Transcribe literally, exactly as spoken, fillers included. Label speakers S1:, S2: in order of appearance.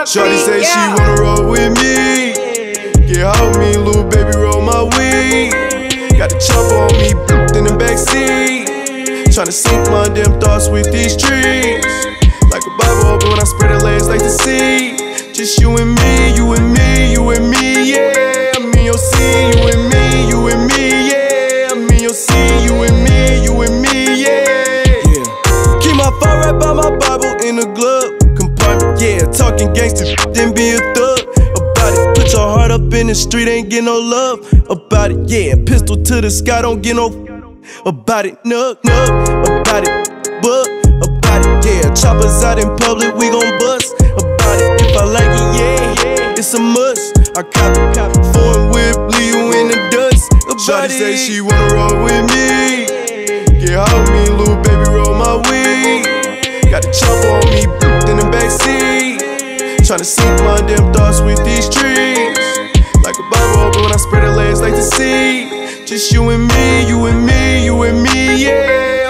S1: my
S2: Shawty
S1: feet,
S2: say
S1: yeah.
S2: she wanna roll with me. Get out with me, little baby, roll my weed. Got the chopper on me, in the backseat. Tryna sink my damn thoughts with these trees. Like a Bible open when I spread the legs like the sea. Just you and me, you and me, you and me, yeah. I'm in your sea, you and me, you and me, yeah. I'm in your sea, you and me, you and me, yeah. Yeah. Keep my phone right by my Bible in the glove compartment, yeah. Talking gangster, then be a thug about it. Put your heart up in the street, ain't get no love about it, yeah. Pistol to the sky, don't get no about it, nug, nug, about it, bug, about it, yeah. Choppers out in public, we gon' bust about it. If I like it, yeah, it's a must. I cop it, cop it, foreign whip, leave you in the dust about Shawty it. Say she wanna roll with me. Get out with me, little baby, roll my weed. Got the chopper on me, in the backseat. Tryna sink my damn thoughts with these trees. Like a Bible open when I spread the legs like the sea. Just you and me, you and me, you and me, yeah.